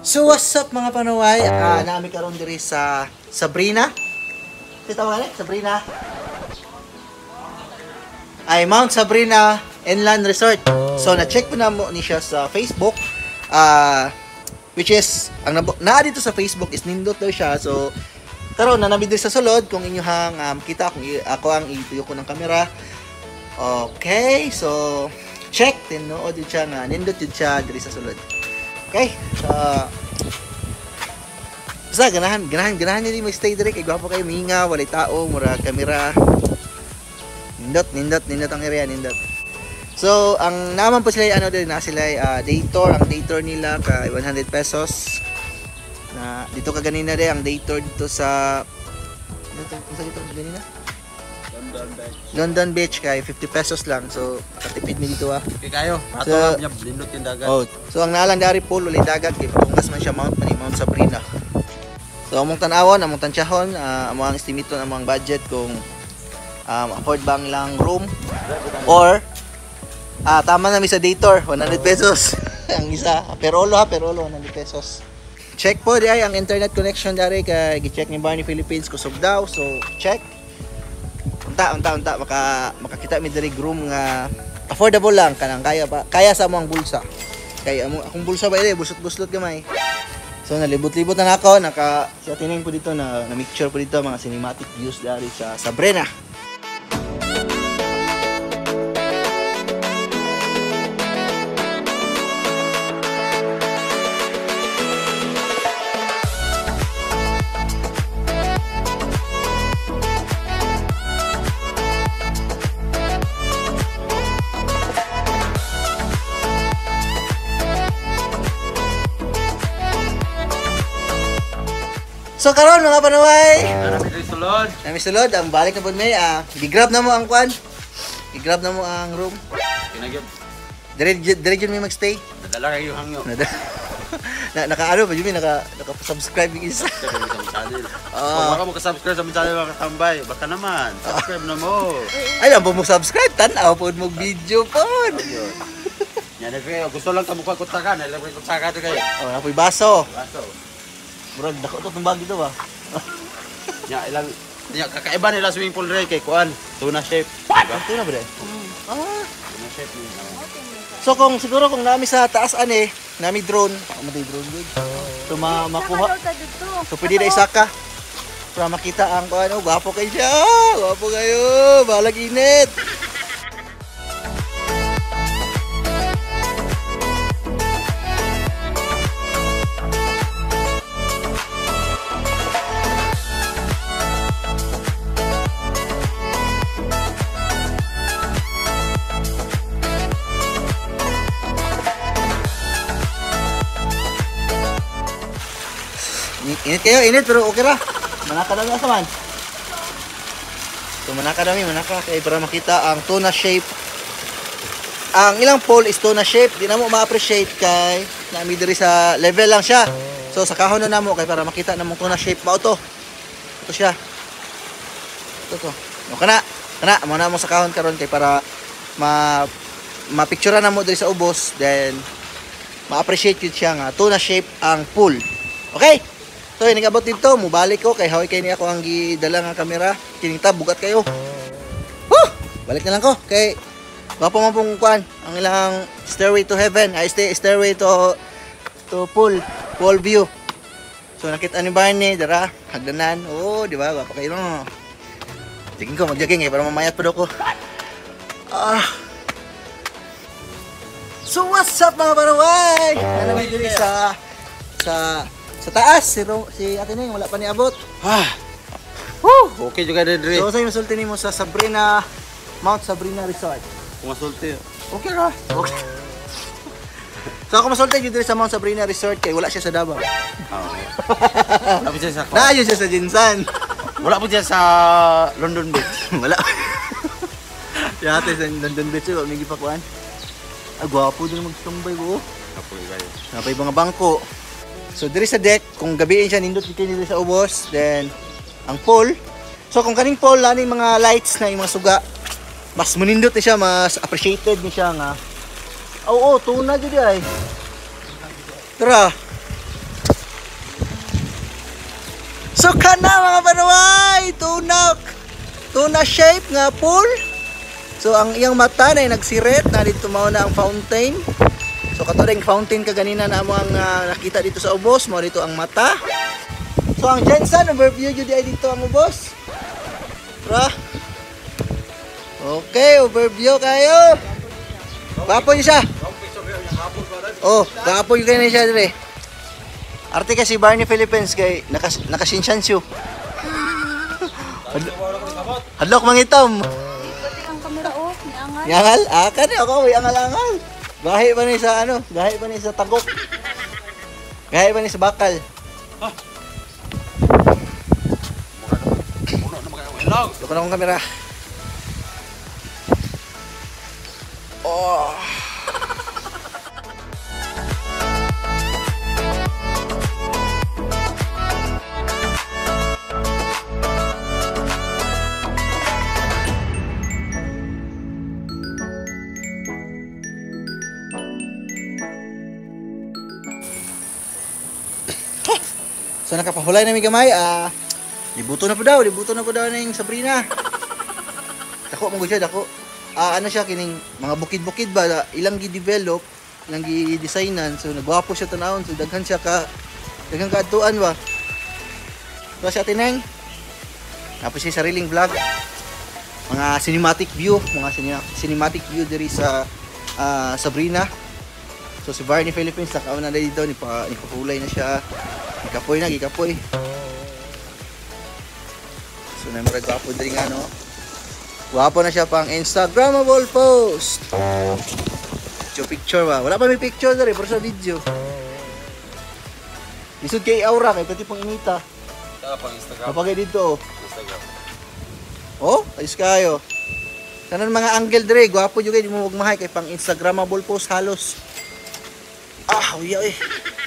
So what's up mga panuway? Naami karon diri sa Sabrina. Kita mo Sabrina. Ay Mount Sabrina Inland Resort. So na-check ko na mo ni siya sa Facebook. Which is ang naa dito sa Facebook is nindot daw siya. So karon na nabi diri sa sulod kung inyohang kita kung ako ang ituyo ko ng kamera. Okay, so check tinuod yun siya nga nindot yun siya diri sa sulod. Okay, so basta ganahan niyo mag-stay diri kay gwapo kayo mihinga, walay tao, mura kamera. Nindot ang area nindot. So, ang naman po sila ano din na sila day tour, ang day tour nila kay 100 pesos. Na dito ka ganina din ang day tour dito sa dito ganina? London Beach kay 50 pesos lang. So, katipid mi dito Okay kayo. Ato so, niya blindot yung dagat. Oh, so ang nalang dari pool ulit dagat kay patungas man siya Mount Sabrina. So, among tanawon, among tansyahon, among estimate among budget kung afford bang lang room or tama na mi sa day tour 100 pesos ang isa perolo 100 pesos. Check po di ay ang internet connection dari kay gi-check ni Barney Philippines kusog daw. So, check. Unta makakita mi diri room nga affordable lang kanang kaya sa among bulsa. Kaya akong bulsa ba ide busot-buslot gamay. So nalibot-libot na ako sa tining po dito na picture po dito mga cinematic views dari sa Sabrina. So karon mga panuway, nami sulod ang balik na pud may gi-grab na mo ang kwan. I-grab na mo ang room. Kinagyan. Dire jud may magstay. Nadala kayo hangyo. Naka-ano pa jud naka-subscribe yung isa. Kung wala mo ka-subscribe sa aming channel mga katambay, baka naman, subscribe na mo. Ay, lang po mo subscribe, tanaw po mo video po. Yan kayo, gusto lang kamukha kutakan, alam ko kutakan to kayo. Oh, napoy baso. Baso. Murag dako to tumbag dito ba? Ya, ilang kakaiba nila swimming pool rin kay kuan, tuna shape. Tuna ba rin? Tuna shape ni. So kung siguro kung nami sa taas nami drone, matay drone good. So makuha. So pwede na isaka. Para makita ang kuan, gwapo kayo siya. Gwapo kayo, balag init. Init pero okay ra. Manaka na sa man. So manaka kay para makita ang tuna shape. Ang ilang pole is tuna shape, di na mo ma-appreciate kay nami diri sa level lang siya. So sa kahon na namo kay para makita namong tuna shape mao to. Ito siya. Ito. No kana mo na mo sa kahon karon kay para ma-picture na mo diri sa ubos, then ma-appreciate yun siya nga tuna shape ang pool. Okay? So, nag-abot dito, mubalik ko kay haway kay ni ako ang gidala nga kamera. Kinita bugat kayo. Balik na lang ko kay gwapo man pong kuan ang ilang stairway to heaven, stairway to pool view. So, nakita ni Barney dara hagdanan. Di ba? Gwapo kayo no. Tingin ko mag-jogging para mamayat pa daw ko. So, what's up mga paraway? Ano dito sa taas, si Ate Ning wala pa niabot. Okay juga diri. So, sa'yo masulti nimo sa Sabrina, Mount Sabrina Resort. Kung masulti. Okay ra. Okay. So, ako masulti dito sa Mount Sabrina Resort kay wala siya sa Davao. Wala po siya sa Naayon siya sa Jinsan. Wala po siya sa London Beach. Wala. Yate sa London Beach, may gipakuan. Gwapo din magtumbay ko. Napay mga bangko. So diri sa deck, kung gabiin siya nindot dito diri sa ubos, then ang pole. So kung kaning pole laning mga lights na yung mga suga, mas munindot ni siya, mas appreciated ni siya nga. Oo, tuna jud ay. Tara. So kana mga panuway, tuna shape nga pool. So ang iyang mata na nagsiret na dito mao na ang fountain. So katong fountain ka ganina na mo ang nakita dito sa ubos, mo dito ang mata. So ang Jensen overview jud ay dito ang ubos. Ra. Okay, overview kayo. Gwapo niya siya. Oh, gwapo yun na siya dire. Arte kasi Barney Philippines kay nakasinsyansyo. Hadlok mangitom. Pati ang kamera oh, niangal. Yangal? Ah, kani ako may angal-angal. Gahi pa ni sa ano? Gahi pa ni sa tagok. Gahi pa ni sa bakal. Loko na akong kamera. Oh. So nakapahulay na mi gamay, dibuto na po daw ning Sabrina. Dako mo siya, dako. Ano siya kining mga bukid-bukid ba ilang gi-develop, ilang gi-designan, so nagwapo siya tanawon, so daghan ka adtuan ba. So siya tineng. Tapos siya sariling vlog. Mga cinematic view diri sa Sabrina. So si Barney Philippines nakauna na dito, nipahulay na siya. Gikapoy. So na murag gwapo diri nga no. Gwapo na siya pang Instagrammable post. Picture ba? Wala pa may picture diri pero sa video. Isod kay aura kay pati pang inita. Pang Instagram. Kapag dito. Instagram. Oh, ayos kayo. Kanan mga angle diri, gwapo jud kay di mo magmahay kay pang Instagrammable post halos. Uya eh.